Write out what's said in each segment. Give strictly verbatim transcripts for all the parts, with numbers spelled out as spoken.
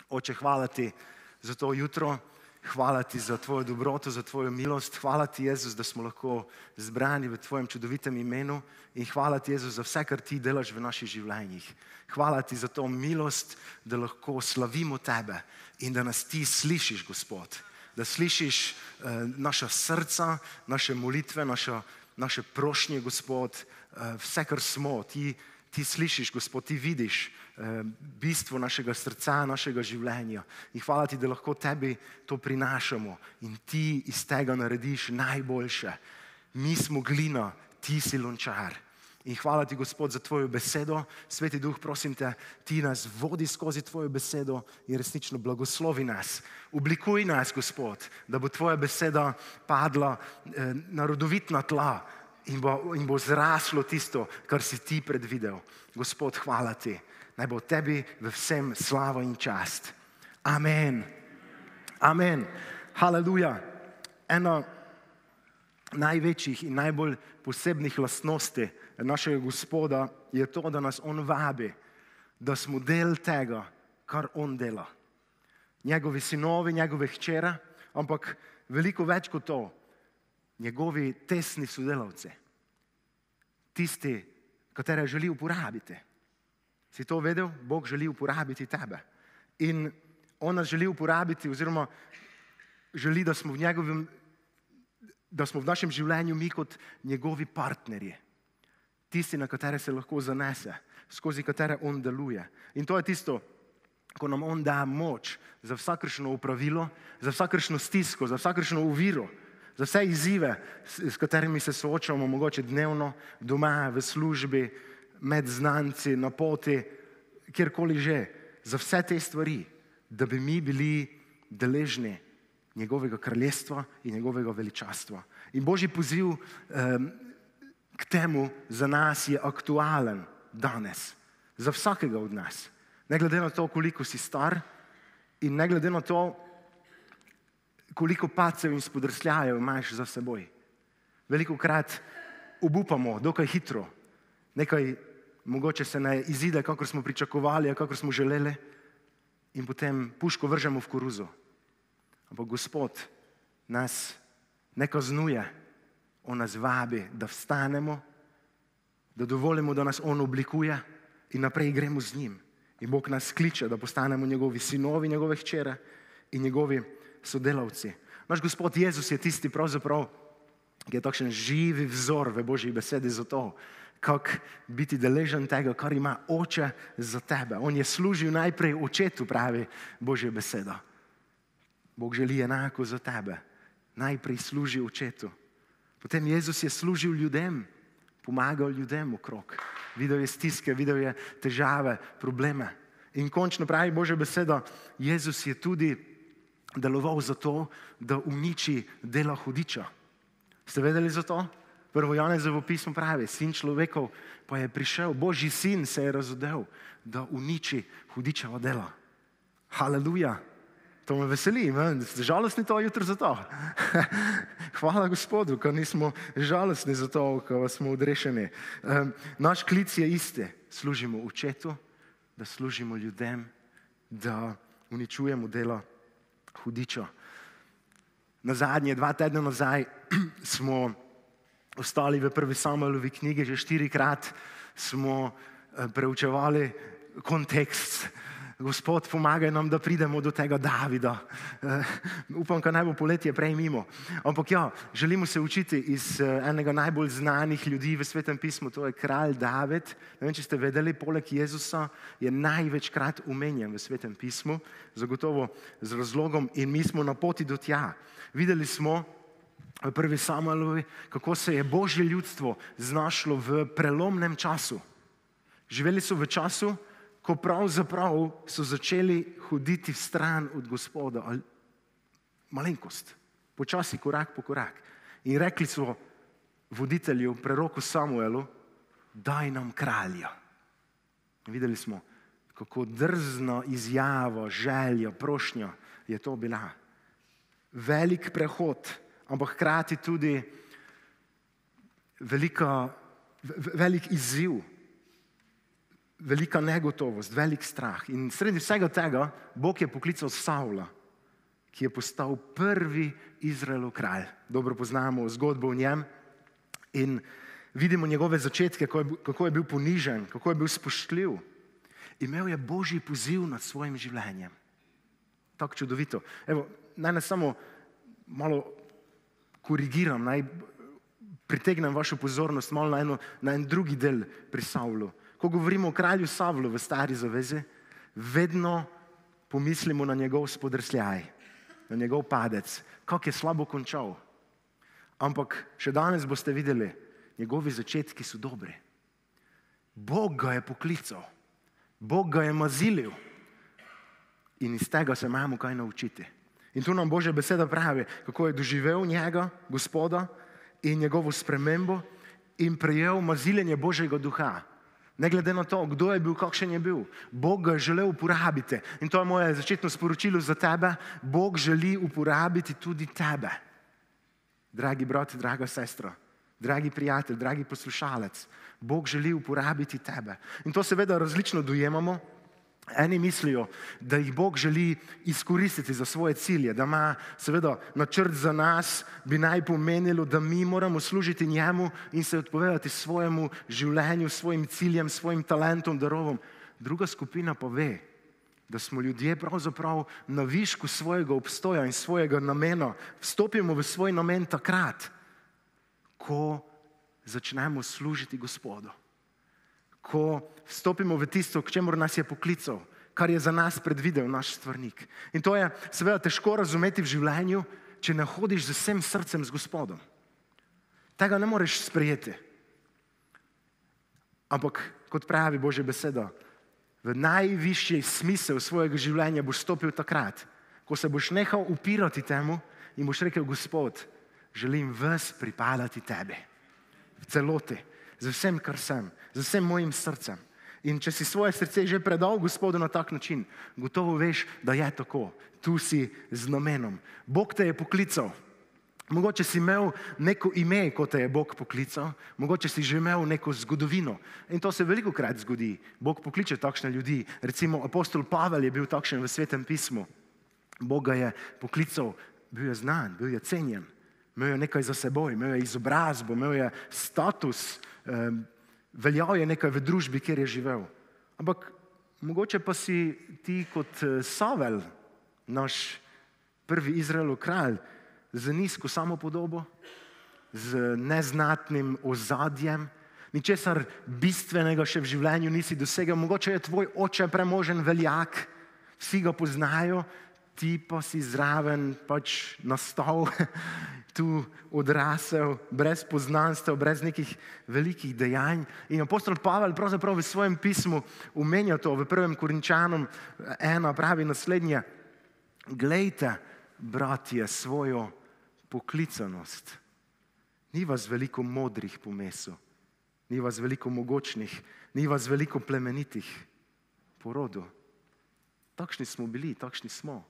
Oče, hvala ti za to jutro, hvala ti za tvojo dobroto, za tvojo milost, hvala ti, Jezus, da smo lahko zbrani v tvojem čudovitem imenu in hvala ti, Jezus, za vse, kar ti delaš v naših življenjih. Hvala ti za to milost, da lahko slavimo tebe in da nas ti slišiš, Gospod. Da slišiš eh, naša srca, naše molitve, naša, naše prošnje, Gospod, eh, vse, kar smo, ti, ti slišiš, Gospod, ti vidiš eh, bistvo našega srca, našega življenja. In hvala ti, da lahko tebi to prinašamo in ti iz tega narediš najboljše. Mi smo glina, ti si lončar. In hvala ti, Gospod, za tvojo besedo. Sveti Duh, prosim te, ti nas vodi skozi tvojo besedo in resnično blagoslovi nas. Oblikuj nas, Gospod, da bo tvoja beseda padla eh, na rodovitna tla in bo, in bo zraslo tisto, kar si ti predvidel. Gospod, hvala ti. Naj bo tebi v vsem slava in čast. Amen. Amen. Haleluja. Ena največjih in najbolj posebnih lastnosti našega Gospoda je to, da nas on vabi, da smo del tega, kar on dela. Njegovi sinovi, njegove hčere, ampak veliko več kot to, njegovi tesni sodelavci, tisti, katere želi uporabiti. Si to vedel? Bog želi uporabiti tebe. In on nas želi uporabiti oziroma želi, da smo v njegovem da smo v našem življenju mi kot njegovi partnerji. Tisti, na katere se lahko zanese, skozi katere on deluje. In to je tisto, ko nam on da moč za vsakršno opravilo, za vsakršno stisko, za vsakršno oviro, za vse izzive, s katerimi se soočamo, mogoče dnevno, doma, v službi, med znanci, na poti, kjerkoli že, za vse te stvari, da bi mi bili deležni njegovega kraljestva in njegovega veličastva. In Božji poziv um, k temu za nas je aktualen danes, za vsakega od nas. Ne glede na to, koliko si star in ne glede na to, koliko padcev in spodrsljajev imaš za seboj. Velikokrat obupamo dokaj hitro, nekaj mogoče se ne izide, kakor smo pričakovali, kakor smo želeli in potem puško vržemo v koruzo. Ampak Gospod nas ne kaznuje, on nas vabi, da vstanemo, da dovolimo, da nas on oblikuje in naprej gremo z njim. In Bog nas kliče, da postanemo njegovi sinovi, njegove hčere in njegovi sodelavci. Naš Gospod Jezus je tisti pravzaprav, ki je takšen živi vzor v Božji besedi za to, kako biti deležen tega, kar ima Oče za tebe. On je služil najprej Očetu, pravi Božja beseda. Bog želi enako za tebe. Najprej služi Očetu. Potem Jezus je služil ljudem, pomagal ljudem okrog. Videl je stiske, videl je težave, probleme. In končno pravi Božja beseda, Jezus je tudi deloval za to, da uniči dela hudiča. Ste vedeli za to? Prvo Janezovo pismo pravi, sin človekov pa je prišel, Božji sin se je razodel, da uniči hudičeva dela. Haleluja. To me veseli, ste žalostni to jutro za to. Hvala Gospodu, ker nismo žalostni za to, ker smo odrešeni. Naš klic je isti. Služimo Očetu, da služimo ljudem, da uničujemo dela hudiča. Na zadnje, dva tedna nazaj smo ostali v prvi Samuelovi knjigi, že štirikrat smo preučevali kontekst. Gospod, pomagaj nam, da pridemo do tega Davida. Uh, upam, da naj bo poletje prej mimo. Ampak ja, želimo se učiti iz uh, enega najbolj znanih ljudi v Svetem pismu, to je kralj David. Ne vem, če ste vedeli, poleg Jezusa je največkrat omenjen v Svetem pismu, zagotovo z razlogom in mi smo na poti do tja. Videli smo v prvi Samuelovi, kako se je Božje ljudstvo znašlo v prelomnem času. Živeli so v času, ko pravzaprav so začeli hoditi stran od Gospoda, ali malenkost, počasi, korak po korak. In rekli so voditelju, preroku Samuelu, daj nam kralja. In videli smo, kako drzna izjava, želja, prošnja je to bila. Velik prehod, ampak hkrati tudi velika, velik izziv. velika negotovost, velik strah. In sredi vsega tega Bog je poklical Savla, ki je postal prvi Izraelov kralj. Dobro poznamo zgodbo o njem in vidimo njegove začetke, kako je bil ponižen, kako je bil spoštljiv. Imel je Božji poziv nad svojim življenjem. Tako čudovito. Evo, naj nas samo malo korigiram, naj pritegnem vašo pozornost malo na, eno, na en drugi del pri Savlu. Ko govorimo o kralju Savlu v Stari zavezi, vedno pomislimo na njegov spodrsljaj, na njegov padec, kako je slabo končal. Ampak še danes boste videli, njegovi začetki so dobri. Bog ga je poklical, Bog ga je mazilil in iz tega se imamo kaj naučiti. In tu nam Božja beseda pravi, kako je doživel njega, Gospoda, in njegovo spremembo in prejel maziljenje Božjega duha. Ne glede na to, kdo je bil, kakšen je bil. Bog ga je želel uporabiti. In to je moje začetno sporočilo za tebe. Bog želi uporabiti tudi tebe. Dragi brat, draga sestra, dragi prijatelj, dragi poslušalec, Bog želi uporabiti tebe. In to seveda različno dojemamo. Eni mislijo, da jih Bog želi izkoristiti za svoje cilje, da ima seveda načrt za nas, bi naj pomenilo, da mi moramo služiti njemu in se odpovedati svojemu življenju, svojim ciljem, svojim talentom, darovom. Druga skupina pa ve, da smo ljudje pravzaprav na višku svojega obstoja in svojega namena. Vstopimo v svoj namen takrat, ko začnemo služiti Gospodu. Ko vstopimo v tisto, k čemur nas je poklical, kar je za nas predvidel naš stvarnik. In to je seveda težko razumeti v življenju, če ne hodiš z vsem srcem z Gospodom. Tega ne moreš sprejeti. Ampak, kot pravi Božja beseda, v najvišji smisel svojega življenja boš stopil takrat, ko se boš nehal upirati temu in boš rekel, Gospod, želim ves pripadati tebi. V celoti. Z vsem, kar sem, z vsem mojim srcem. In če si svoje srce že predal Gospodu na tak način, gotovo veš, da je tako. Tu si z namenom. Bog te je poklical. Mogoče si imel neko ime, ko te je Bog poklical, mogoče si že imel neko zgodovino. In to se veliko krat zgodi. Bog pokliče takšne ljudi. Recimo apostol Pavel je bil takšen v Svetem pismu. Bog ga je poklical, bil je znan, bil je cenjen. Imel je nekaj za seboj, imel je izobrazbo, imel je status, eh, veljal je nekaj v družbi, kjer je živel. Ampak mogoče pa si ti kot Savel, naš prvi Izraelov kralj, z nizko samopodobo, z neznatnim ozadjem, ničesar bistvenega še v življenju nisi dosegel. Mogoče je tvoj oče premožen veljak, vsi ga poznajo, ti pa si zraven pač nastal, tu odrasel, brez poznanstev, brez nekih velikih dejanj. In apostol Pavel pravzaprav v svojem pismu omenja to, v prvem Korinčanom ena pravi naslednje: glejte, bratje, svojo poklicanost. Ni vas veliko modrih po mesu, ni vas veliko mogočnih, ni vas veliko plemenitih po rodu. Takšni smo bili, takšni smo.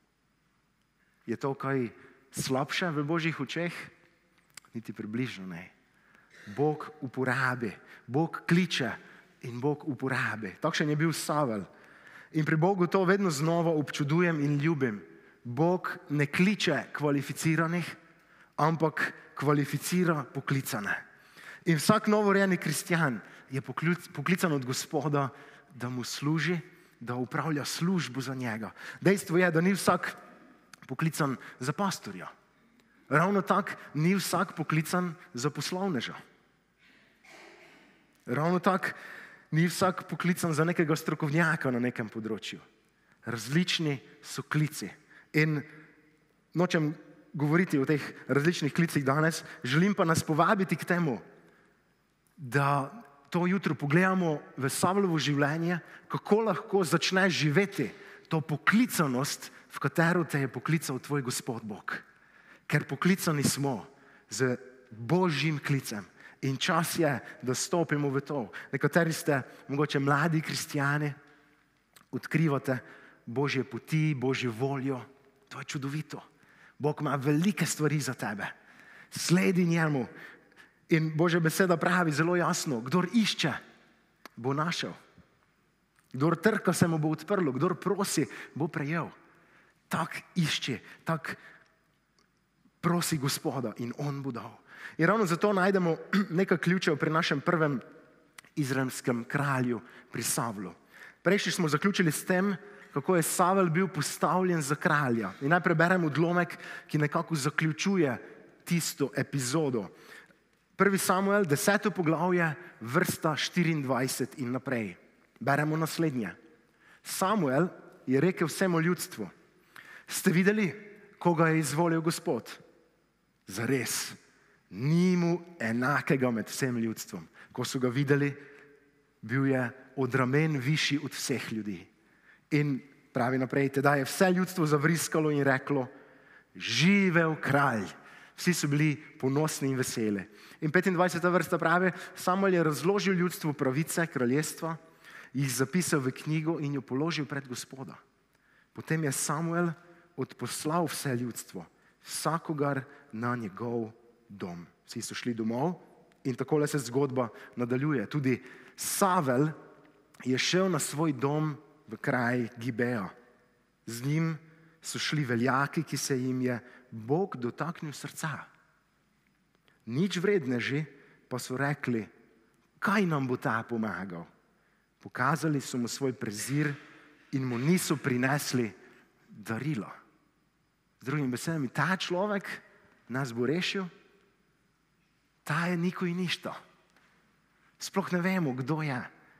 Je to kaj slabše v Božjih očeh? Niti približno ne. Bog uporabi, Bog kliče in Bog uporabi. Takšen je bil Savel. In pri Bogu to vedno znova občudujem in ljubim. Bog ne kliče kvalificiranih, ampak kvalificira poklicane. In vsak novorojeni kristjan je poklican od Gospoda, da mu služi, da upravlja službo za njega. Dejstvo je, da ni vsak poklican za pastorja. Ravno tako ni vsak poklican za poslovneža. Ravno tako ni vsak poklican za nekega strokovnjaka na nekem področju. Različni so klici. In nočem govoriti o teh različnih klicih danes, želim pa nas povabiti k temu, da to jutro pogledamo v Savlovo življenje, kako lahko začneš živeti to poklicanost, v katero te je poklical tvoj Gospod Bog. Ker poklicani smo z Božjim klicem in čas je, da stopimo v to. Nekateri ste mogoče mladi kristjani, odkrivate Božje poti, Božjo voljo. To je čudovito. Bog ima velike stvari za tebe. Sledi njemu. In Božja beseda pravi zelo jasno, kdor išče, bo našel. Kdor trka, se mu bo odprlo, kdor prosi, bo prejel. Tak išče, tak prosi Gospoda in on bo dal. In ravno zato najdemo nekaj ključev pri našem prvem izraelskem kralju, pri Savlu. Prejšnji smo zaključili s tem, kako je Savel bil postavljen za kralja. In najprej berem odlomek, ki nekako zaključuje tisto epizodo. Prvi Samuel, deseto poglavje, vrsta štiriindvajset in naprej. Beremo naslednje. Samuel je rekel vsemu ljudstvu: ste videli, koga je izvolil Gospod? Zares, ni mu enakega med vsem ljudstvom. Ko so ga videli, bil je od ramen višji od vseh ljudi. In pravi naprej, teda je vse ljudstvo zavriskalo in reklo: živel kralj. Vsi so bili ponosni in veseli. In petindvajseta vrsta pravi, Samuel je razložil ljudstvu pravice kraljestva, jih zapisal v knjigo in jo položil pred Gospoda. Potem je Samuel odposlal vse ljudstvo, vsakogar na njegov dom. Vsi so šli domov in takole se zgodba nadaljuje. Tudi Savel je šel na svoj dom v kraj Gibeja. Z njim so šli veljaki, ki se jim je Bog dotaknil srca. Nič vredneži pa so rekli: kaj nam bo ta pomagal? Pokazali so mu svoj prezir in mu niso prinesli darila. Z drugimi besedami, ta človek nas bo rešil, ta je niko in ništa. Sploh ne vemo, kdo je.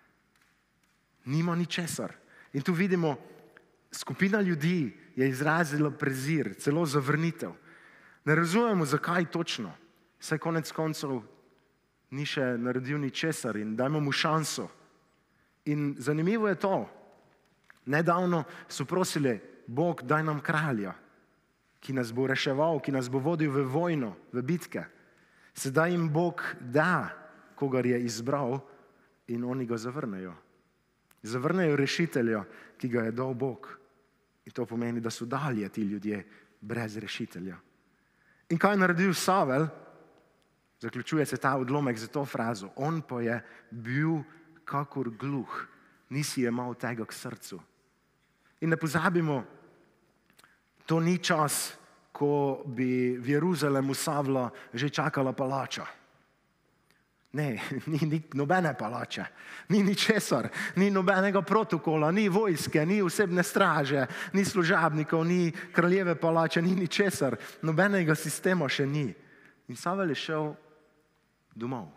Nima ničesar. In tu vidimo, skupina ljudi je izrazila prezir, celo zavrnitev. Ne razumemo, zakaj točno. Saj konec koncev ni še naredil ničesar in dajmo mu šanso. In zanimivo je to. Nedavno so prosili: Bog, daj nam kralja, ki nas bo reševal, ki nas bo vodil v vojno, v bitke. Sedaj jim Bog da, kogar je izbral, in oni ga zavrnejo. Zavrnejo rešitelja, ki ga je dal Bog. In to pomeni, da so dalje ti ljudje brez rešitelja. In kaj je naredil Savel? Zaključuje se ta odlomek za to frazo: on pa je bil kakor gluh, nisi jemal tega k srcu. In ne pozabimo, to ni čas, ko bi v Jeruzalemu Savla že čakala palača. Ne, ni, ni nobene palače, ni ničesar, ni nobenega protokola, ni vojske, ni osebne straže, ni služabnikov, ni kraljeve palače, ni ničesar, nobenega sistema še ni. In Savel je šel domov.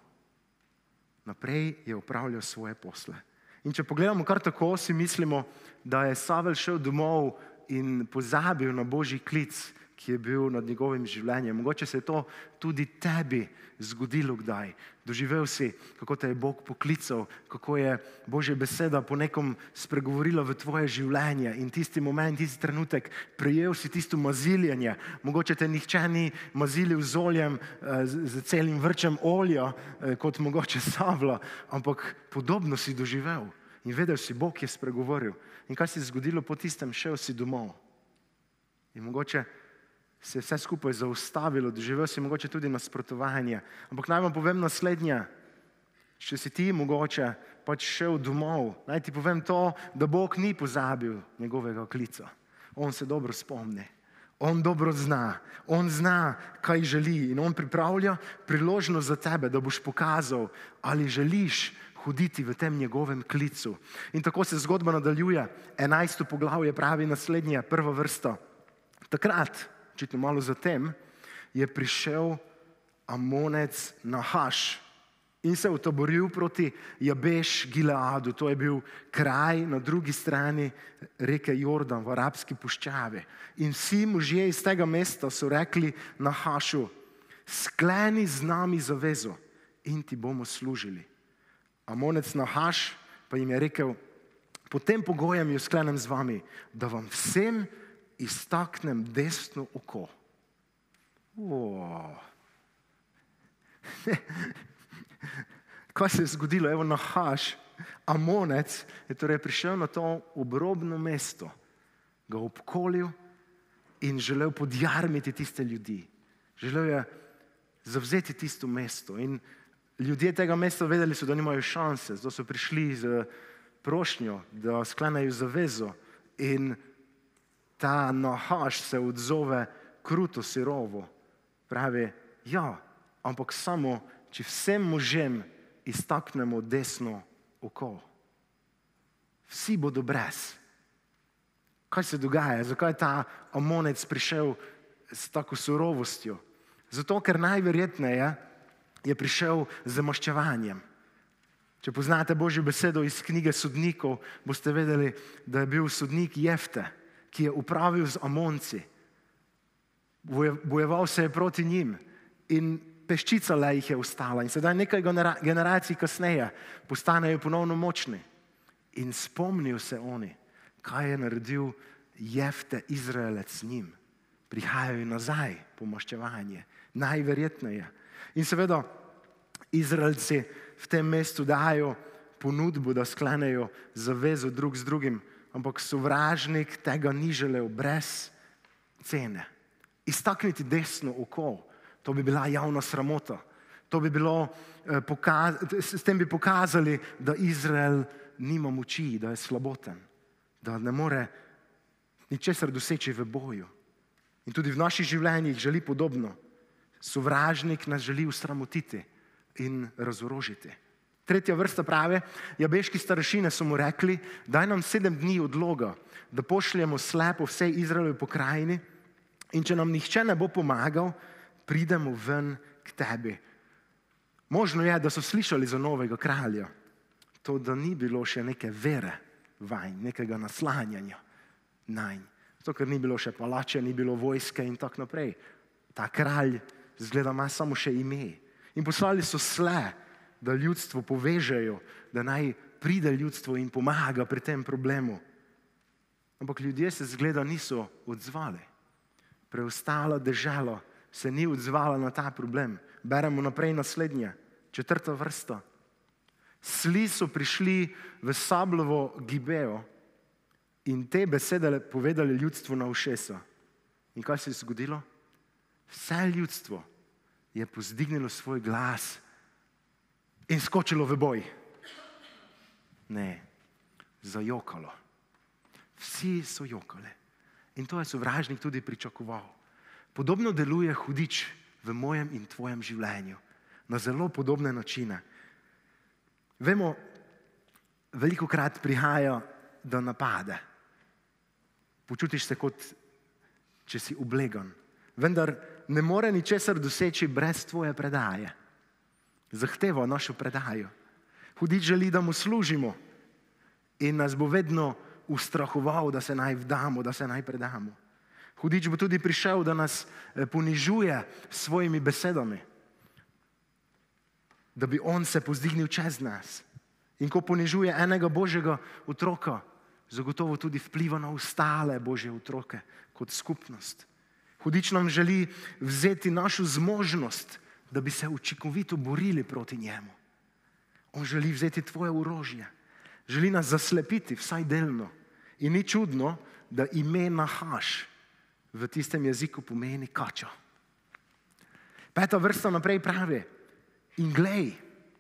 Naprej je opravljal svoje posle. In če pogledamo kar tako, si mislimo, da je Savel šel domov in pozabil na Božji klic, ki je bil nad njegovim življenjem. Mogoče se je to tudi tebi zgodilo kdaj. Doživel si, kako te je Bog poklical, kako je Božja beseda po nekom spregovorila v tvoje življenje in tisti moment, tisti trenutek prejel si tisto maziljenje. Mogoče te nihče ni mazilil z oljem, z celim vrčem olja, kot mogoče Savla, ampak podobno si doživel in vedel si, Bog je spregovoril. In kaj se je zgodilo po tistem? Šel si domov. In mogoče se je vse skupaj zaustavilo, doživel si mogoče tudi nasprotovanje. Ampak naj vam povem naslednje. Če si ti mogoče pač šel domov, naj ti povem to, da Bog ni pozabil njegovega klica. On se dobro spomni. On dobro zna. On zna, kaj želi. In on pripravlja priložnost za tebe, da boš pokazal, ali želiš hoditi v tem njegovem klicu. In tako se zgodba nadaljuje. Enajsto poglavje pravi naslednje, prva vrsta. Takrat, očitno malo zatem, je prišel Amonec Nahaš in se utaboril proti Jabeš Gileadu. To je bil kraj na drugi strani reke Jordan v arabski puščavi. In vsi možje iz tega mesta so rekli Nahašu: skleni z nami zavezo in ti bomo služili. Amonec Nahaš pa jim je rekel: pod tem pogojem jo sklenem z vami, da vam vsem iztaknem desno oko. Oh. Kaj se je zgodilo? Evo Nahaš, Amonec, je torej prišel na to obrobno mesto, ga obkolil in želel podjarmiti tiste ljudi. Želel je zavzeti tisto mesto. In ljudje tega mesta vedeli so, da nimajo šanse, zato so prišli z prošnjo, da sklenejo zavezo in ta Nahaš se odzove kruto, sirovo. Pravi, ja, ampak samo, če vsem možem iztaknemo desno oko. Vsi bodo brez. Kaj se dogaja? Zakaj je ta Amonec prišel s tako surovostjo? Zato, ker najverjetneje je prišel z maščevanjem. Če poznate Božjo besedo iz knjige Sodnikov, boste vedeli, da je bil sodnik Jefte, ki je upravil z Amonci. Bojeval se je proti njim in peščica le jih je ostala. In sedaj nekaj generacij kasneje postanejo ponovno močni. In spomnijo se oni, kaj je naredil Jefte, Izraelec z njim. Prihajajo nazaj po maščevanje. Najverjetneje. In seveda, Izraelci v tem mestu dajo ponudbo, da sklenejo zavezo drug z drugim, ampak sovražnik tega ni želel brez cene. Iztakniti desno oko, to bi bila javna sramota. To bi bilo, s tem bi pokazali, da Izrael nima moči, da je slaboten, da ne more ničesar doseči v boju. In tudi v naših življenjih želi podobno. Sovražnik nas želi usramotiti in razorožiti. Tretja vrsta pravi, jabeški starešine so mu rekli, daj nam sedem dni odloga, da pošljemo slepo vsej Izraelovi pokrajini in če nam nihče ne bo pomagal, pridemo ven k tebi. Možno je, da so slišali za novega kralja, to, da ni bilo še neke vere vanj, nekega naslanjanja nanj. Zato, ker ni bilo še palače, ni bilo vojske in tako naprej. Ta kralj zgleda ima samo še ime. In poslali so sle, da ljudstvo povežejo, da naj pride ljudstvo in pomaga pri tem problemu. Ampak ljudje se zgleda niso odzvali. Preostala dežela se ni odzvala na ta problem. Beremo naprej naslednje, četrta vrsta. Sli so prišli v Sablovo Gibejo in te besede povedali ljudstvu na ušesa. In kaj se je zgodilo? Vse ljudstvo je povzdignilo svoj glas in skočilo v boj. Ne, zajokalo. Vsi so jokali. In to je sovražnik tudi pričakoval. Podobno deluje hudič v mojem in tvojem življenju. Na zelo podobne načine. Vemo, velikokrat prihaja do napade. Počutiš se, kot če si oblegan. Vendar ne more ničesar doseči brez tvoje predaje. Zahteva našo predajo. Hudič želi, da mu služimo in nas bo vedno ustrahoval, da se naj vdamo, da se naj predamo. Hudič bo tudi prišel, da nas ponižuje s svojimi besedami, da bi on se povzdignil čez nas. In ko ponižuje enega Božjega otroka, zagotovo tudi vpliva na ostale Božje otroke kot skupnost. Hudič nam želi vzeti našo zmožnost, da bi se učinkovito borili proti njemu. On želi vzeti tvoje orožje. Želi nas zaslepiti, vsaj delno. In ni čudno, da ime Nahaš v tistem jeziku pomeni kača. Peta vrsta naprej pravi, in glej,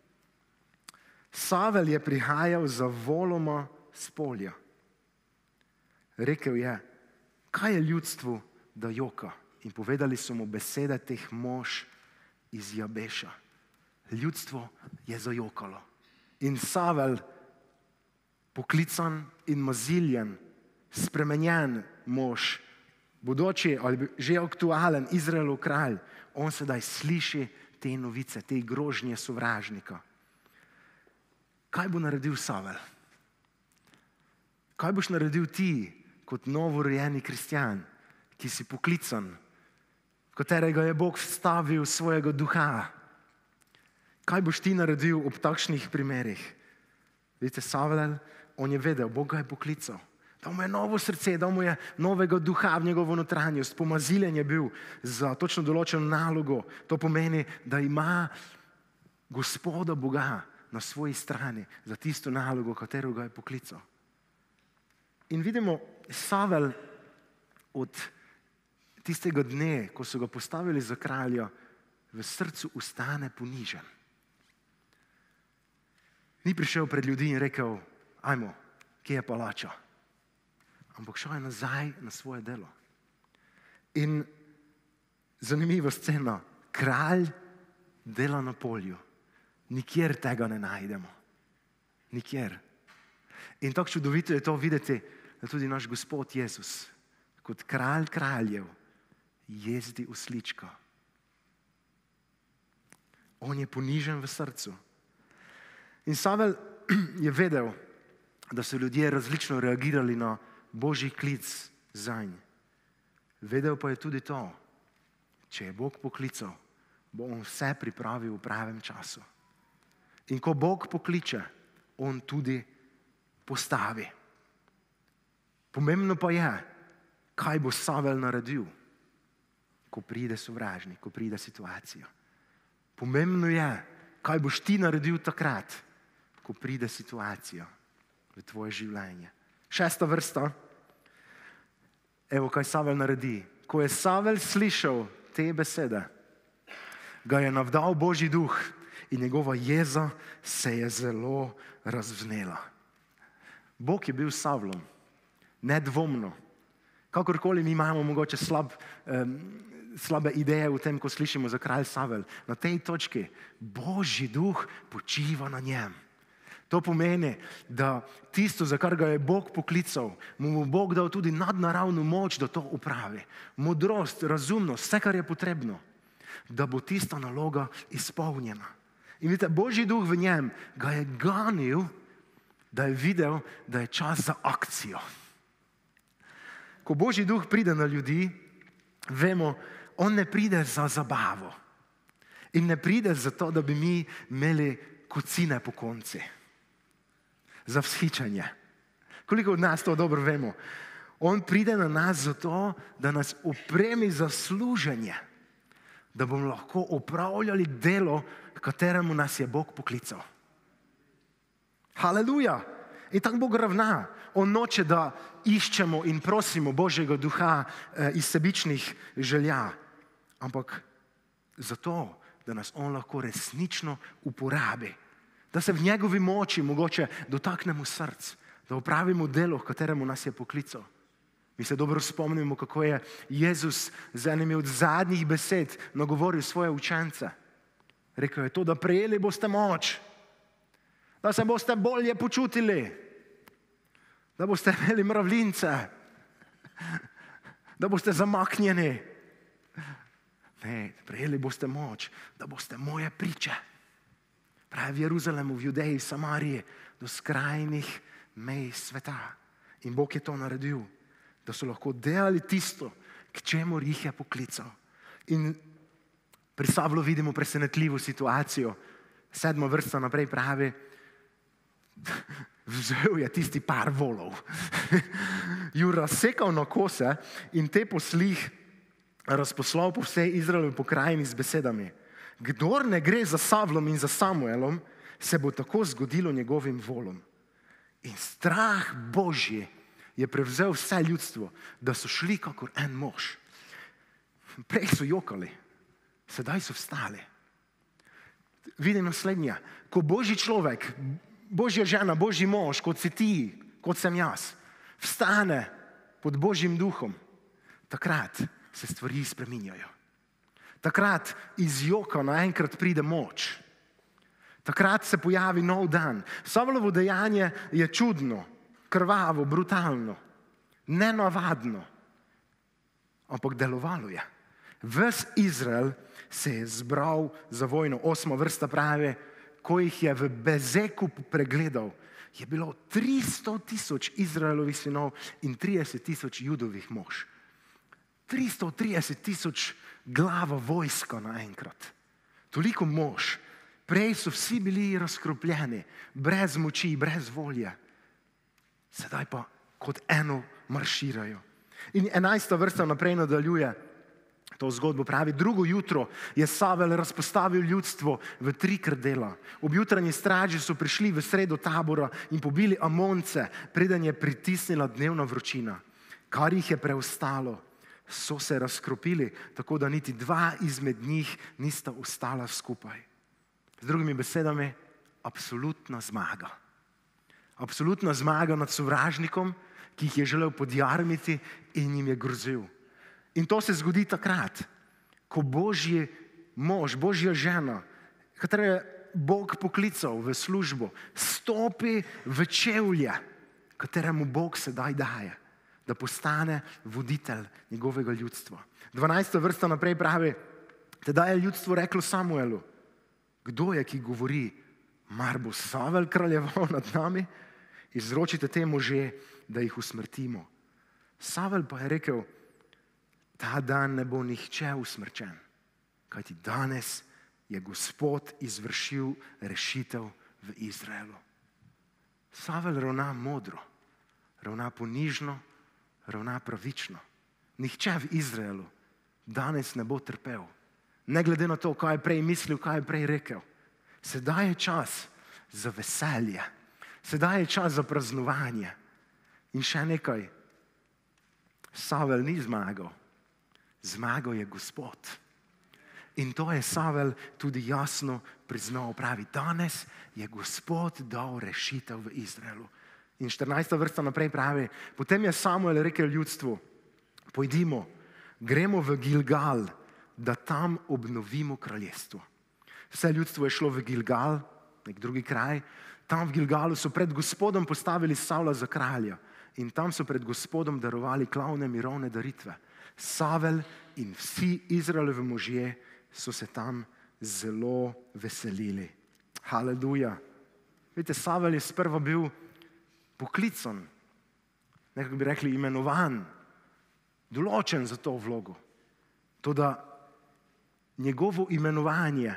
Savel je prihajal za voloma s polja. Rekel je, kaj je ljudstvu, da joka? In povedali so mu besede teh mož iz Jabeša. Ljudstvo je zajokalo. In Savel, poklican in maziljen, spremenjen mož, bodoči ali že aktualen Izraelov kralj, on sedaj sliši te novice, te grožnje sovražnika. Kaj bo naredil Savel? Kaj boš naredil ti, kot novorojeni kristjan, ki si poklican, v katerega je Bog vstavil svojega duha? Kaj boš ti naredil ob takšnih primerih? Vidite, Savel, on je vedel, Bog ga je poklical. Dal mu je novo srce, dal mu je novega duha v njegovo notranjost. Pomazilen je bil za točno določeno nalogo. To pomeni, da ima Gospoda Boga na svoji strani za tisto nalogo, katero ga je poklical. In vidimo, Savel od tistega dne, ko so ga postavili za kralja, v srcu ostane ponižen. Ni prišel pred ljudi in rekel, ajmo, kje je palača? Ampak šel je nazaj na svoje delo. In zanimiva scena, kralj dela na polju. Nikjer tega ne najdemo. Nikjer. In tako čudovito je to videti, da tudi naš Gospod Jezus, kot kralj kraljev, jezdi oslička. On je ponižen v srcu. In Savel je vedel, da so ljudje različno reagirali na Božji klic zanj. Vedel pa je tudi to, če je Bog poklical, bo on vse pripravil v pravem času. In ko Bog pokliče, on tudi postavi. Pomembno pa je, kaj bo Savel naredil, ko pride sovražnik, ko pride situacija. Pomembno je, kaj boš ti naredil takrat, ko pride situacija v tvoje življenje. Šesta vrsta. Evo, kaj Savel naredi. Ko je Savel slišal te besede, ga je navdal Božji duh in njegova jeza se je zelo razvnela. Bog je bil s Savlom, nedvomno. Kakorkoli mi imamo mogoče slab, um, slabe ideje v tem, ko slišimo za kralj Savel, na tej točki Božji duh počiva na njem. To pomeni, da tisto, za kar ga je Bog poklical, mu bo Bog dal tudi nadnaravno moč, da to upravi. Modrost, razumnost, vse, kar je potrebno, da bo tista naloga izpolnjena. In vidite, Božji duh v njem ga je ganil, da je videl, da je čas za akcijo. Ko Božji duh pride na ljudi, vemo, on ne pride za zabavo. In ne pride za to, da bi mi imeli kocine po konci. Za vzhičenje. Koliko od nas to dobro vemo? On pride na nas zato, da nas opremi za služenje. Da bomo lahko opravljali delo, kateremu nas je Bog poklical. Haleluja! In tako Bog ravna. On noče, da iščemo in prosimo Božjega duha eh, iz sebičnih želja. Ampak zato, da nas on lahko resnično uporabi. Da se v njegovi moči mogoče dotaknemo src. Da opravimo delo, v kateremu nas je poklical. Mi se dobro spomnimo, kako je Jezus z enimi od zadnjih besed nagovoril svoje učence. Rekel je to, da prejeli boste moč. Da se boste bolje počutili. Da boste imeli mravljince. Da boste zamaknjeni. Ne, prejeli boste moč, da boste moje priče. Pravi v Jeruzalemu, v Judeji, Samariji, do skrajnih mej sveta. In Bog je to naredil, da so lahko delali tisto, k čemur jih je poklical. In pri Savlu vidimo presenetljivo situacijo. Sedma vrsta naprej pravi, vzel je tisti par volov, ju razsekal na kose in te poslih razposlal po vsej Izraelovi pokrajini z besedami. Kdor ne gre za Savlom in za Samuelom, se bo tako zgodilo njegovim volom. In strah Božji je prevzel vse ljudstvo, da so šli kakor en mož. Prej so jokali, sedaj so vstali. Vidim naslednja. Ko Božji človek, Božja žena, Božji mož, kot si ti, kot sem jaz, vstane pod Božjim duhom, takrat se stvari spreminjajo. Takrat iz joka naenkrat pride moč. Takrat se pojavi nov dan. Savlovo dejanje je čudno, krvavo, brutalno, nenavadno, ampak delovalo je. Ves Izrael se je zbral za vojno. Osma vrsta pravi, ko jih je v Bezeku pregledal, je bilo tristo tisoč Izraelovih sinov in trideset tisoč Judovih mož. tristo trideset tisoč glava vojska naenkrat. Toliko mož. Prej so vsi bili razkropljeni, brez moči, brez volje. Sedaj pa kot eno marširajo. In enajsta vrsta naprej nadaljuje to zgodbo. Pravi, drugo jutro je Savel razpostavil ljudstvo v tri krdela. Ob jutranji straži so prišli v sredo tabora in pobili Amonce, preden je pritisnila dnevna vročina. Kar jih je preostalo, so se razkropili, tako da niti dva izmed njih nista ostala skupaj. Z drugimi besedami, absolutna zmaga. Absolutna zmaga nad sovražnikom, ki jih je želel podjarmiti in jim je grozil. In to se zgodi takrat, ko Božji mož, Božja žena, katero je Bog poklical v službo, stopi v čevlje, kateremu Bog sedaj daje, da postane voditelj njegovega ljudstva. dvanajsta vrsta naprej pravi, tedaj je ljudstvo reklo Samuelu, kdo je, ki govori, mar bo Savel kraljeval nad nami? Izročite te može, da jih usmrtimo. Savel pa je rekel, ta dan ne bo nihče usmrčen, kajti danes je Gospod izvršil rešitev v Izraelu. Savel ravna modro, ravna ponižno, ravna pravično. Nihče v Izraelu danes ne bo trpel, ne glede na to, kaj je prej mislil, kaj je prej rekel. Sedaj je čas za veselje, sedaj je čas za praznovanje. In še nekaj, Savel ni zmagal, zmagal je Gospod. In to je Savel tudi jasno priznal, pravi, danes je Gospod dal rešitev v Izraelu. In štirinajsta vrsta naprej pravi, potem je Samuel rekel ljudstvu, pojdimo, gremo v Gilgal, da tam obnovimo kraljestvo. Vse ljudstvo je šlo v Gilgal, nek drugi kraj, tam v Gilgalu so pred Gospodom postavili Savla za kralja in tam so pred Gospodom darovali klavne mirovne daritve. Savel in vsi Izraelovi možje so se tam zelo veselili. Haleluja. Vidite, Savel je sprva bil poklican, nekako bi rekli imenovan, določen za to vlogo. Toda njegovo imenovanje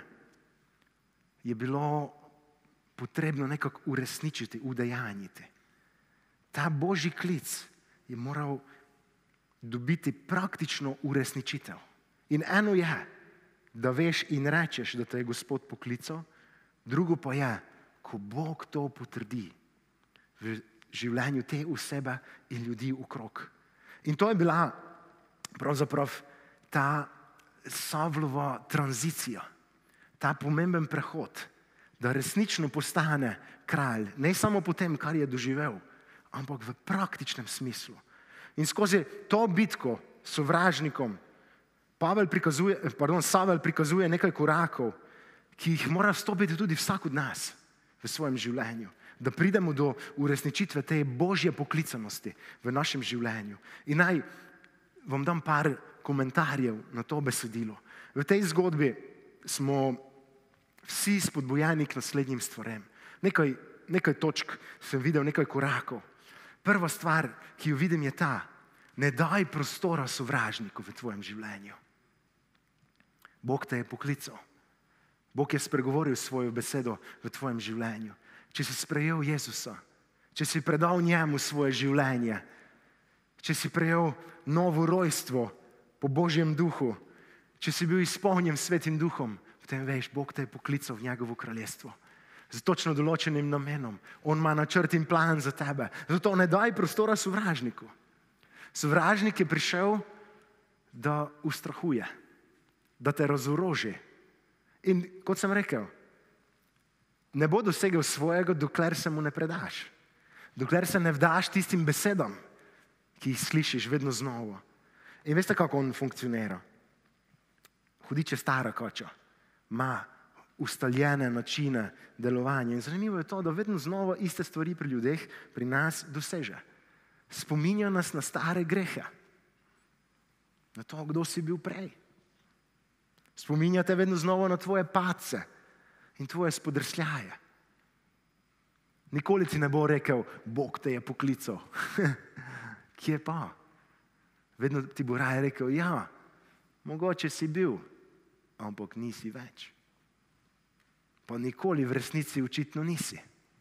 je bilo potrebno nekako uresničiti, udejanjiti. Ta Božji klic je moral dobiti praktično uresničitev. In eno je, da veš in rečeš, da te je Gospod poklical, drugo pa je, ko Bog to potrdi v življenju te osebe in ljudi okrog. In to je bila pravzaprav ta Savlova tranzicija, ta pomemben prehod, da resnično postane kralj, ne samo po tem, kar je doživel, ampak v praktičnem smislu. In skozi to bitko s sovražnikom Pavel prikazuje, pardon, Savel prikazuje nekaj korakov, ki jih mora stopiti tudi vsak od nas v svojem življenju, da pridemo do uresničitve te Božje poklicanosti v našem življenju. In naj vam dam par komentarjev na to besedilo. V tej zgodbi smo vsi spodbujeni k naslednjim stvarem. Nekaj, nekaj točk sem videl, nekaj korakov. Prva stvar, ki jo vidim, je ta, ne daj prostora sovražniku v tvojem življenju. Bog te je poklical. Bog je spregovoril svojo besedo v tvojem življenju. Če si sprejel Jezusa, če si predal njemu svoje življenje, če si prejel novo rojstvo po Božjem duhu, če si bil izpolnjen Svetim duhom, potem veš, Bog te je poklical v njegovo kraljestvo. Z točno določenim namenom. On ima načrt in plan za tebe. Zato ne daj prostora sovražniku. Sovražnik je prišel, da ustrahuje, da te razoroži. In kot sem rekel, ne bo dosegel svojega, dokler se mu ne predaš. Dokler se ne vdaš tistim besedam, ki jih slišiš vedno znova. In veste, kako on funkcionira? Hudič je stara koča. Ma ustaljene načine delovanja. In zanimivo je to, da vedno znova iste stvari pri ljudeh, pri nas doseže. Spominja nas na stare grehe. Na to, kdo si bil prej. Spominja te vedno znova na tvoje padce in tvoje spodrsljaje. Nikoli ti ne bo rekel, Bog te je poklical. Kje pa? Vedno ti bo raje rekel, ja, mogoče si bil, ampak nisi več. Pa nikoli v resnici očitno nisi.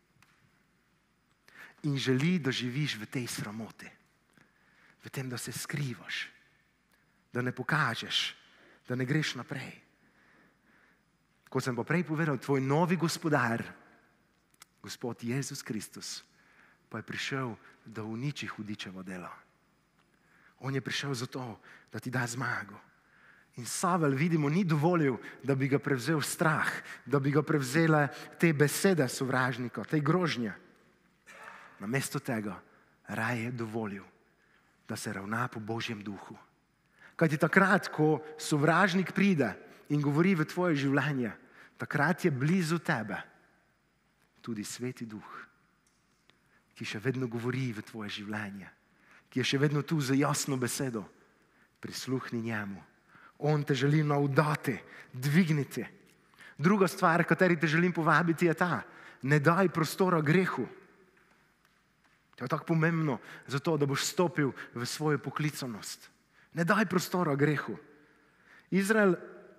In želi, da živiš v tej sramoti. V tem, da se skrivaš. Da ne pokažeš. Da ne greš naprej. Kot sem pa prej povedal, tvoj novi gospodar, Gospod Jezus Kristus, pa je prišel, da uniči hudičevo delo. On je prišel zato, da ti da zmago. In Savel, vidimo, ni dovolil, da bi ga prevzel strah, da bi ga prevzele te besede sovražnika, te grožnje. namesto tega raje dovolil, da se ravna po Božjem duhu. Kajti takrat, ko sovražnik pride in govori v tvoje življenje, takrat je blizu tebe tudi Sveti Duh, ki še vedno govori v tvoje življenje, ki je še vedno tu za jasno besedo. Prisluhni njemu. On te želi navdati, dvigniti. Druga stvar, kateri te želim povabiti, je ta. Ne daj prostora grehu. To je tako pomembno, zato da boš stopil v svojo poklicanost. Ne daj prostora grehu. Izrael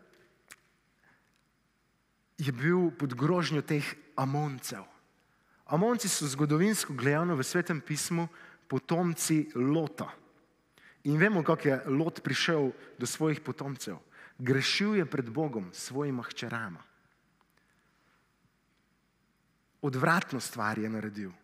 je bil pod grožnjo teh Amoncev. Amonci so zgodovinsko gledano v Svetem pismu potomci Lota. In vemo, kako je Lot prišel do svojih potomcev. Grešil je pred Bogom s svojima hčerama. Odvratno stvar je naredil.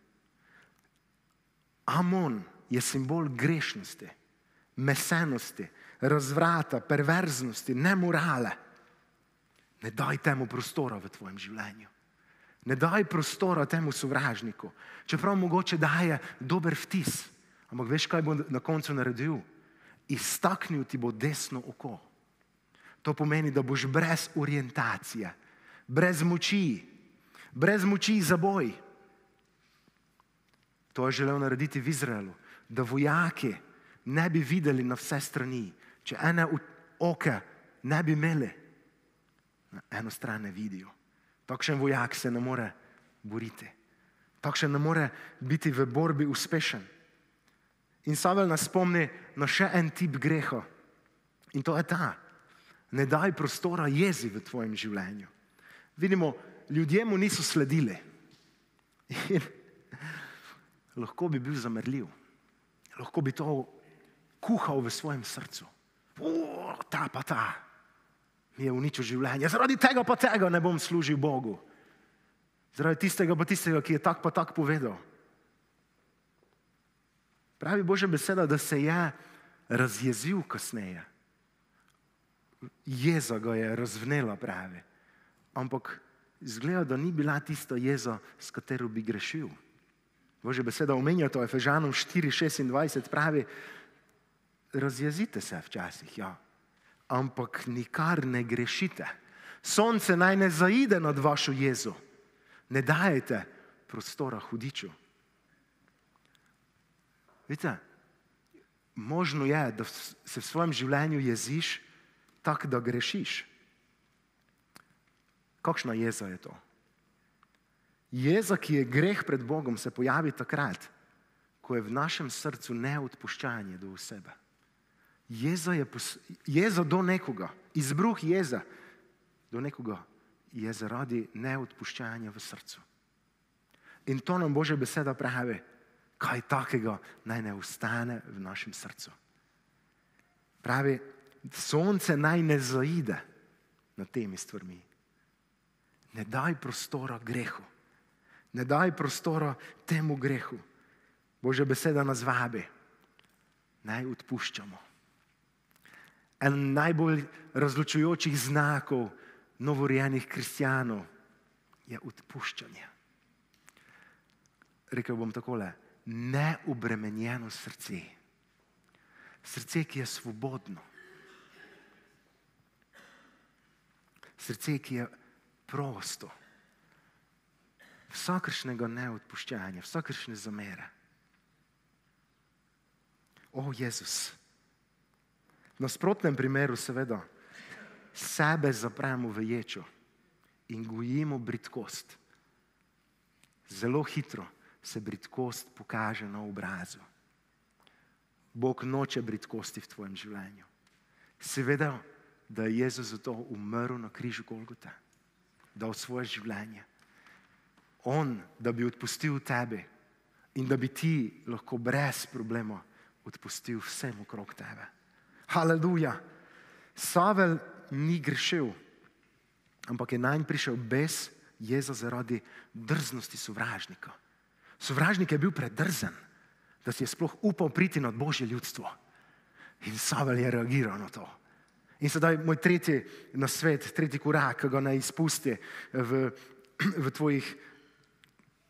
Amon je simbol grešnosti, mesenosti, razvrata, perverznosti, nemorale. Ne daj temu prostora v tvojem življenju. Ne daj prostora temu sovražniku, čeprav mogoče daje dober vtis. Ampak veš, kaj bo na koncu naredil? Iztaknil ti bo desno oko. To pomeni, da boš brez orientacije, brez moči, brez moči za boj. To je želel narediti v Izraelu, da vojaki ne bi videli na vse strani. Če ene oke ne bi imeli, na eno stran ne vidijo. Takšen vojak se ne more boriti. Takšen ne more biti v borbi uspešen. In Savel nas spomni na še en tip greha. In to je ta. Ne daj prostora jezi v tvojem življenju. Vidimo, ljudje mu niso sledili. In lahko bi bil zamerljiv. Lahko bi to kuhal v svojem srcu. O, ta pa ta mi je uničil življenje. Zaradi tega pa tega ne bom služil Bogu. Zaradi tistega pa tistega, ki je tak pa tak povedal. Pravi Božja beseda, da se je razjezil kasneje. Jeza ga je razvnela, pravi. Ampak izgleda, da ni bila tista jeza, s katero bi grešil. Božja beseda omenja to, Efežanom štiri šestindvajset pravi, razjezite se včasih, ja, ampak nikar ne grešite. Sonce naj ne zaide nad vašo jezo. Ne dajete prostora hudiču. Vidite, možno je, da se v svojem življenju jeziš tako, da grešiš. Kakšna jeza je to? Jeza, ki je greh pred Bogom, se pojavi takrat, ko je v našem srcu neodpuščanje do sebe. Jeza, je pos... jeza do nekoga, izbruh jeza do nekoga je zaradi neodpuščanja v srcu. In to nam Božja beseda pravi, kaj takega naj ne ostane v našem srcu. Pravi, sonce naj ne zaide nad temi stvarmi. Ne daj prostora grehu. Ne daj prostora temu grehu. Božja beseda nas vabi, naj odpuščamo. En najbolj razločujočih znakov novorojenih kristjanov je odpuščanje. Rekel bom takole, neobremenjeno srce. Srce, ki je svobodno. Srce, ki je prosto. Vsakršnega neodpuščanja, vsakršne zamere. O, Jezus. V nasprotnem primeru seveda sebe zapremo v ječo in gojimo bridkost. Zelo hitro se bridkost pokaže na obrazu. Bog noče bridkosti v tvojem življenju. Si vedel, da je Jezus za to umrl na križu Golgota? Dal svoje življenje. On, da bi odpustil tebi in da bi ti lahko brez problema odpustil vsem okrog tebe. Haleluja. Savel ni grešil, ampak je nanj prišel bes, jeza zaradi drznosti sovražnika. Sovražnik je bil predrzen, da si je sploh upal priti nad Božje ljudstvo. In Savel je reagiral na to. In sedaj moj tretji nasvet, tretji korak, ki ga naj izpusti v, v tvojih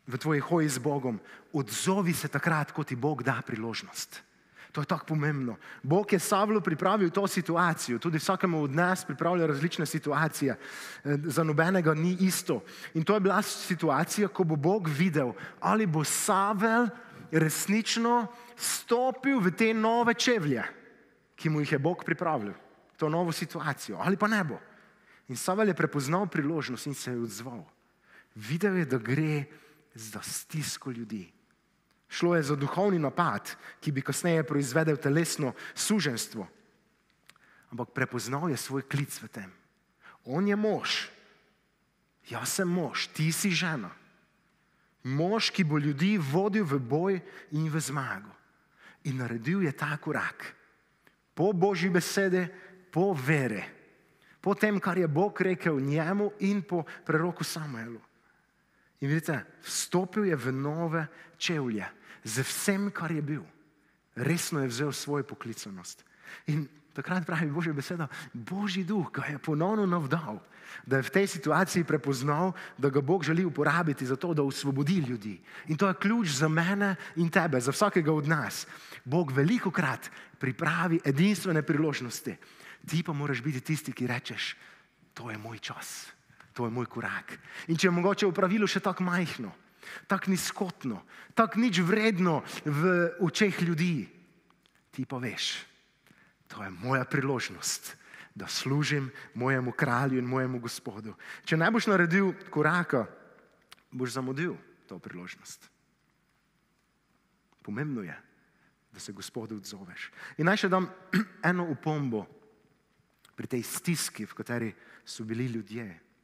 v tvoji hoji z Bogom, odzovi se takrat, ko ti Bog da priložnost. To je tako pomembno. Bog je Savlu pripravil to situacijo, tudi vsakemu od nas pripravlja različne situacije. Za nobenega ni isto. In to je bila situacija, ko bo Bog videl, ali bo Savel resnično stopil v te nove čevlje, ki mu jih je Bog pripravil, to novo situacijo, ali pa ne bo. In Savel je prepoznal priložnost in se je odzval. Videl je, da gre za stisko ljudi. Šlo je za duhovni napad, ki bi kasneje proizvedel telesno suženjstvo. Ampak prepoznal je svoj klic v tem. On je mož. Jaz sem mož, ti si žena. Mož, ki bo ljudi vodil v boj in v zmago. In naredil je ta korak. Po Božji besede, po vere. Po tem, kar je Bog rekel njemu in po preroku Samuelu. In vidite, vstopil je v nove čevlje. Z vsem, kar je bil. Resno je vzel svojo poklicanost. In takrat pravi Božja beseda, Božji duh ga je ponovno navdal, da je v tej situaciji prepoznal, da ga Bog želi uporabiti za to, da osvobodi ljudi. In to je ključ za mene in tebe, za vsakega od nas. Bog velikokrat pripravi edinstvene priložnosti. Ti pa moraš biti tisti, ki rečeš, to je moj čas, to je moj korak. In če je mogoče v pravilu še tako majhno, tako nizkotno, tako nič vredno v očeh ljudi, ti pa veš, to je moja priložnost, da služim mojemu kralju in mojemu gospodu. Če ne boš naredil koraka, boš zamudil to priložnost. Pomembno je, da se Gospodu odzoveš. In naj še dam eno opombo pri tej stiski, v kateri so bili ljudje.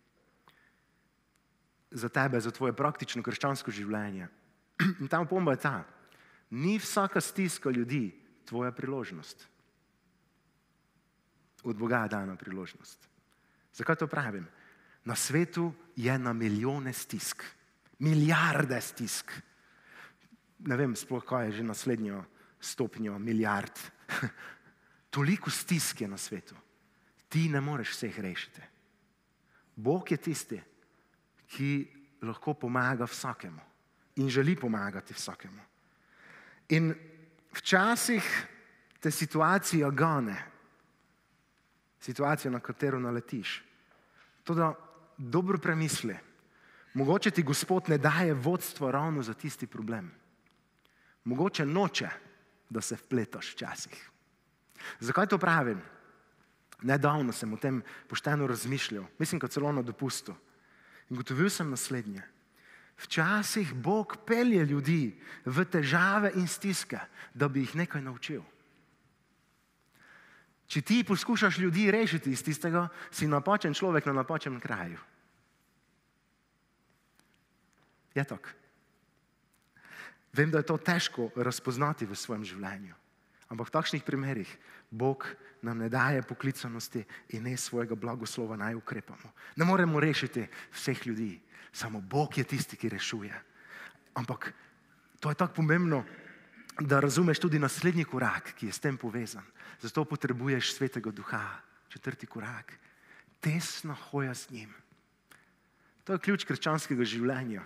Za tebe, za tvoje praktično krščansko življenje. In ta opomba je ta. Ni vsaka stiska ljudi tvoja priložnost. Od Boga je dana priložnost. Zakaj to pravim? Na svetu je na milijone stisk. Milijarde stisk. Ne vem sploh, kaj je že naslednjo stopnjo milijard. Toliko stisk je na svetu. Ti ne moreš vseh rešiti. Bog je tisti, ki lahko pomaga vsakemu in želi pomagati vsakemu. In včasih te situacija gane, situacija, na katero naletiš. Toda dobro premisli. Mogoče ti Gospod ne daje vodstva ravno za tisti problem. Mogoče noče, da se vpletaš včasih. Zakaj to pravim? Nedavno sem o tem pošteno razmišljal. Mislim, kot celo na dopustu. In gotovil sem naslednje. Včasih Bog pelje ljudi v težave in stiske, da bi jih nekaj naučil. Če ti poskušaš ljudi rešiti iz tistega, si napačen človek na napačnem kraju. Je tako. Vem, da je to težko razpoznati v svojem življenju. Ampak v takšnih primerih Bog nam ne daje poklicanosti in ne svojega blagoslova naj ukrepamo. Ne moremo rešiti vseh ljudi. Samo Bog je tisti, ki rešuje. Ampak to je tako pomembno, da razumeš tudi naslednji korak, ki je s tem povezan. Zato potrebuješ Svetega Duha. Četrti korak. Tesna hoja z njim. To je ključ krščanskega življenja.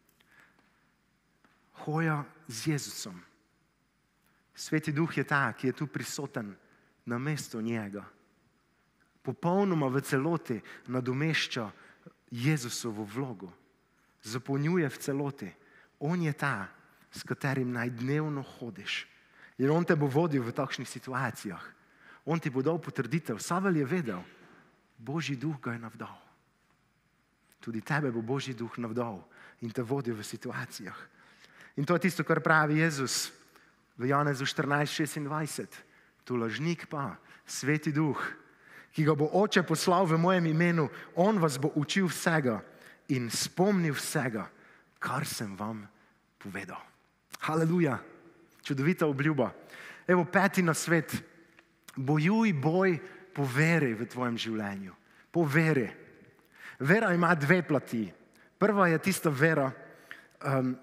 Hoja z Jezusom. Sveti Duh je ta, ki je tu prisoten na mesto njega. Popolnoma v celoti nadomešča Jezusovo vlogo. Zapolnjuje v celoti. On je ta, s katerim naj dnevno hodiš. In on te bo vodil v takšnih situacijah. On ti bo dal potrditev. Savel je vedel, Božji Duh ga je navdal. Tudi tebe bo Božji Duh navdal in te vodil v situacijah. In to je tisto, kar pravi Jezus v Janezu štirinajst šestindvajset. To lažnik pa, Sveti Duh, ki ga bo Oče poslal v mojem imenu, on vas bo učil vsega in spomnil vsega, kar sem vam povedal. Haleluja, čudovita obljuba. Evo peti nasvet. Bojuj boj po veri v tvojem življenju. Po veri. Vera ima dve plati. Prva je tista vera, um,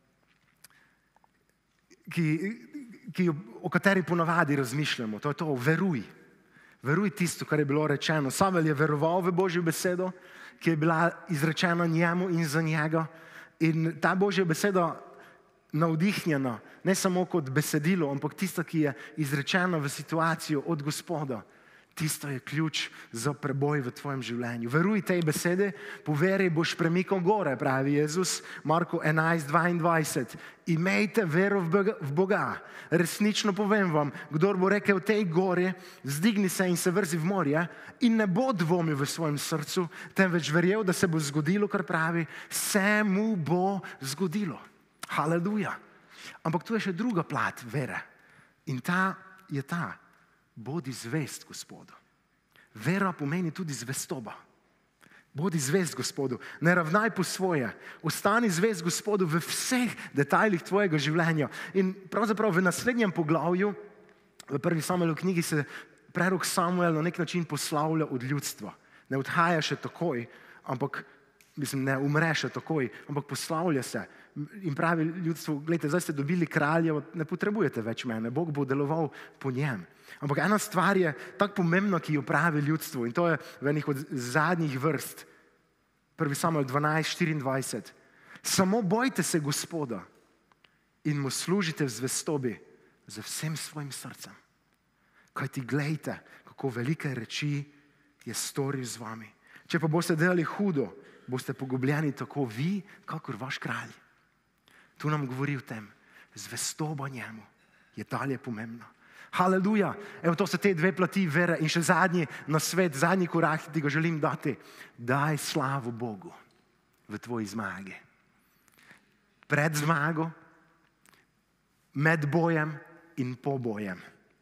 Ki, ki, o kateri ponavadi razmišljamo. To je to, veruj. Veruj tisto, kar je bilo rečeno. Savel je veroval v Božjo besedo, ki je bila izrečena njemu in za njega. In ta Božja beseda navdihnjena, ne samo kot besedilo, ampak tisto, ki je izrečeno v situacijo od Gospoda, tisto je ključ za preboj v tvojem življenju. Veruj tej besedi, po veri boš premikal gore, pravi Jezus, Marko enajst dvaindvajset. Imejte vero v Boga. Resnično povem vam, kdor bo rekel tej gori, vzdigni se in se vrzi v morje, in ne bo dvomil v svojem srcu, temveč verjel, da se bo zgodilo, kar pravi, se mu bo zgodilo. Haleluja. Ampak tu je še druga plat vere. In ta je ta. Bodi zvest Gospodu. Vera pomeni tudi zvestoba. Bodi zvest Gospodu. Ne ravnaj po svoje. Ostani zvest Gospodu v vseh detajlih tvojega življenja. In pravzaprav v naslednjem poglavju, v prvi Samuelovi knjigi, se prerok Samuel na nek način poslavlja od ljudstva. Ne odhaja še takoj, ampak mislim, ne umre še takoj, ampak poslavlja se. In pravi ljudstvu, gledajte, zdaj ste dobili kralja, ne potrebujete več mene, Bog bo deloval po njem. Ampak ena stvar je tako pomembna, ki jo pravi ljudstvo, in to je v enih od zadnjih vrst. prvi Samuel dvanajst štiriindvajset. Samo bojte se Gospoda in mu služite v zvestobi z vsem svojim srcem. Kajti glejte, kako velike reči je storil z vami. Če pa boste delali hudo, boste pogubljeni tako vi, kakor vaš kralj. Tu nam govori o tem, zvestoba njemu je dalje pomembna. Haleluja. Evo, to so te dve plati vere. In še zadnji nasvet, zadnji korak, ki ti ga želim dati. Daj slavo Bogu v tvoji zmagi. Pred zmago, med bojem in po bojem.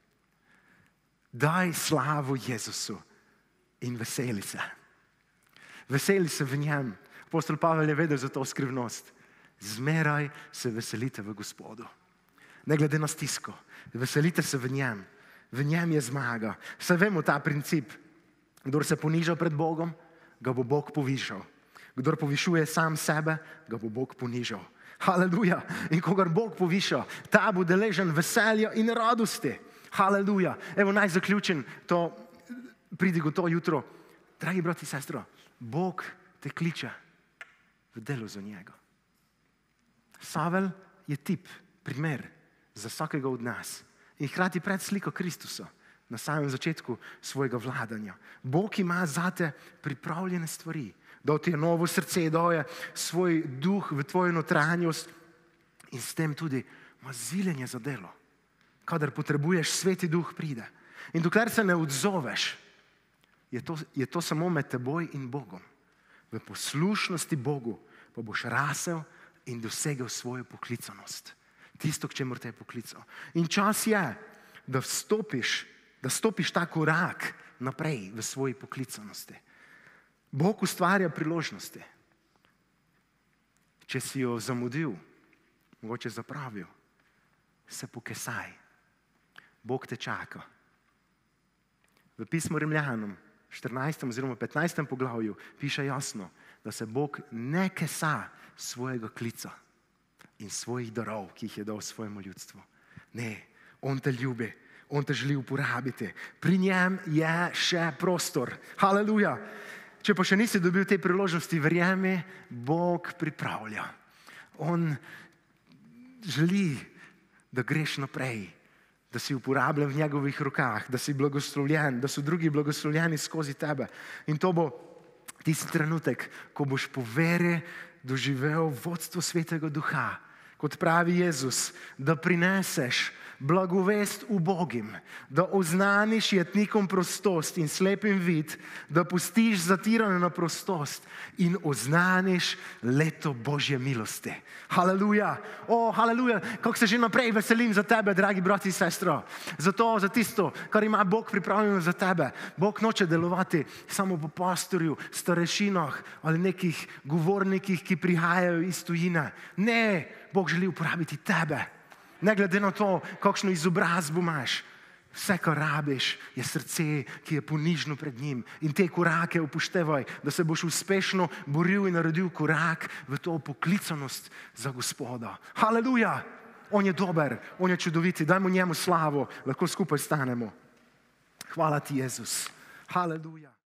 Daj slavo Jezusu in veseli se. Veseli se v njem. Apostol Pavel je vedel za to skrivnost. Zmeraj se veselite v Gospodu. Ne glede na stisko. Veselite se v njem. V njem je zmaga. Saj vemo ta princip. Kdor se poniža pred Bogom, ga bo Bog povišal. Kdor povišuje sam sebe, ga bo Bog ponižal. Haleluja. In kogar Bog poviša, ta bo deležen veselja in radosti. Haleluja. Evo, naj zaključim to pridigo to jutro. Dragi brat in sestro, Bog te kliče v delo za njega. Savel je tip, primer za vsakega od nas. In hkrati predsliko Kristusa na samem začetku svojega vladanja. Bog ima zate pripravljene stvari. Dal ti je novo srce, dal je svoj duh v tvojo notranjost in s tem tudi ima ziljenje za delo. Kadar potrebuješ, Sveti Duh pride. In dokler se ne odzoveš, je to, je to samo med teboj in Bogom. V poslušnosti Bogu pa boš rasel in dosegel svojo poklicanost. Tisto, k čemur te je poklical. In čas je, da vstopiš, da stopiš ta korak naprej v svoji poklicanosti. Bog ustvarja priložnosti. Če si jo zamudil, mogoče zapravil, se pokesaj. Bog te čaka. V pismu Rimljanom, štirinajstem oziroma petnajstem poglavju, piše jasno, da se Bog ne kesa svojega klica in svojih darov, ki jih je dal svojemu ljudstvu. Ne, on te ljubi, on te želi uporabiti. Pri njem je še prostor. Haleluja. Če pa še nisi dobil te priložnosti, verjemi, Bog pripravlja. On želi, da greš naprej, da si uporabljen v njegovih rokah, da si blagoslovljen, da so drugi blagoslovljeni skozi tebe. In to bo tisti trenutek, ko boš po veri doživel vodstvo Svetega Duha, kot pravi Jezus, da prineseš blagovest ubogim, da oznaniš jetnikom prostost in slepim vid, da pustiš zatirane na prostost in oznaniš leto Božje milosti. Haleluja. O, haleluja. Kako se že naprej veselim za tebe, dragi brat in sestro. Za to, za tisto, kar ima Bog pripravljeno za tebe. Bog noče delovati samo po pastorju, starešinah ali nekih govornikih, ki prihajajo iz tujine. Ne, Bog želi uporabiti tebe. Ne glede na to, kakšno izobrazbo imaš, vse, kar rabiš, je srce, ki je ponižno pred njim. In te korake upoštevaj, da se boš uspešno boril in naredil korak v to poklicanost za Gospoda. Haleluja! On je dober, on je čudoviti, dajmo njemu slavo, lahko skupaj stanemo. Hvala ti, Jezus. Haleluja!